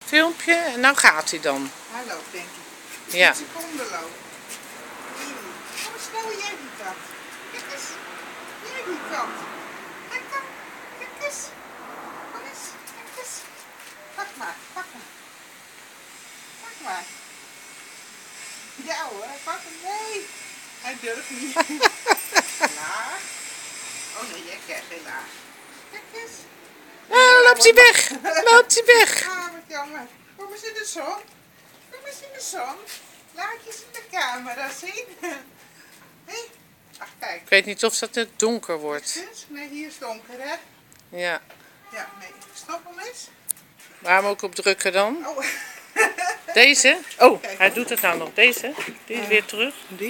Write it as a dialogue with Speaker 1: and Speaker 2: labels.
Speaker 1: Filmpje en nou gaat hij dan.
Speaker 2: Hij loopt, denk ik.
Speaker 1: Ja.
Speaker 2: 10 seconden loopt. Kom snel, jij die kant. Kijk eens. Jij die kant. Kijk dan. Kijk eens. Kom eens. Kijk eens. Pak maar. Pak maar. Pak maar. Ja hoor, pak hem. Nee. Hij durft niet. Laag. Oh nee, jij krijgt geen laag. Kijk eens.
Speaker 1: Oh, loopt hij weg. Loopt hij weg.
Speaker 2: Ah, wat jammer. Kom eens in de zon. Kom eens in de zon. Laat je eens in de camera zien. Hé? Ach, kijk.
Speaker 1: Ik weet niet of dat het donker wordt.
Speaker 2: Nee, hier is donker, hè?
Speaker 1: Ja.
Speaker 2: Ja, nee. Stop hem eens.
Speaker 1: Waar hem ook op drukken dan?
Speaker 2: Oh.
Speaker 1: Deze? Oh, hij doet het nou nog. Deze? Die is weer terug.